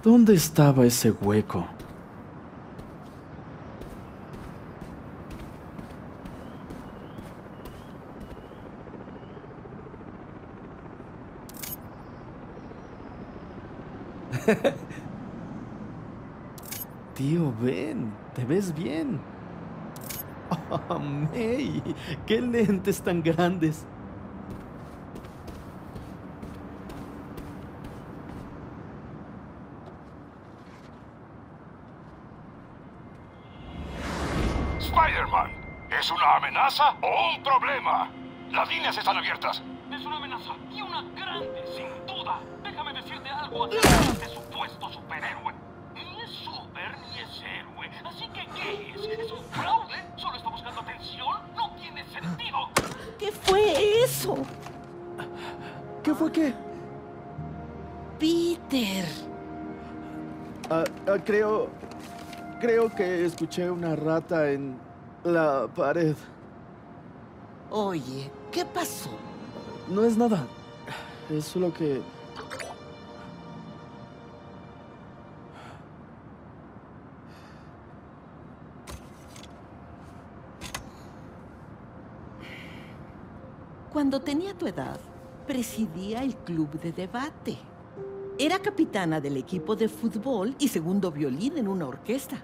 ¿Dónde estaba ese hueco? Tío, ven, te ves bien. Oh, May, qué lentes tan grandes. Spider-Man, ¿es una amenaza o un problema? Las líneas están abiertas. Es una amenaza y una grande, sin duda. Déjame decirte algo acerca de este supuesto superhéroe. Ni es super ni es héroe. Así que, ¿qué es? ¿Es un fraude? ¿Solo está buscando atención? No tiene sentido. ¿Qué fue eso? ¿Qué fue qué? Peter. Creo que escuché una rata en la pared. Oye, ¿qué pasó? No es nada. Es solo que... Cuando tenía tu edad, presidía el club de debate. Era capitana del equipo de fútbol y segundo violín en una orquesta.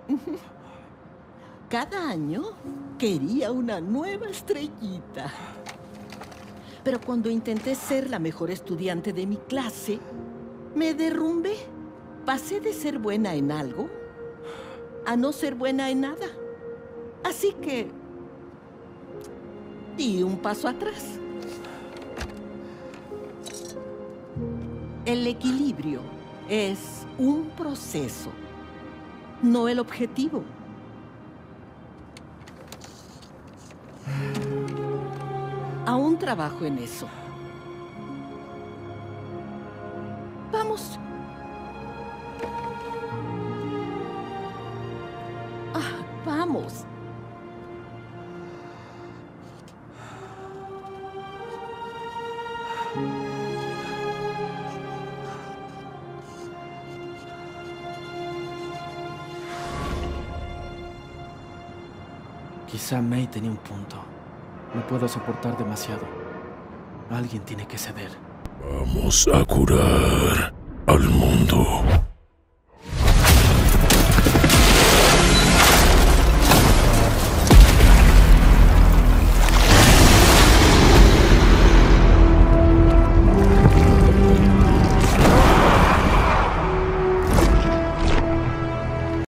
Cada año quería una nueva estrellita. Pero cuando intenté ser la mejor estudiante de mi clase, me derrumbé. Pasé de ser buena en algo a no ser buena en nada. Así que di un paso atrás. El equilibrio es un proceso, no el objetivo. Aún trabajo en eso. Vamos. Vamos. Quizá May tenía un punto. No puedo soportar demasiado. Alguien tiene que ceder. Vamos a curar al mundo.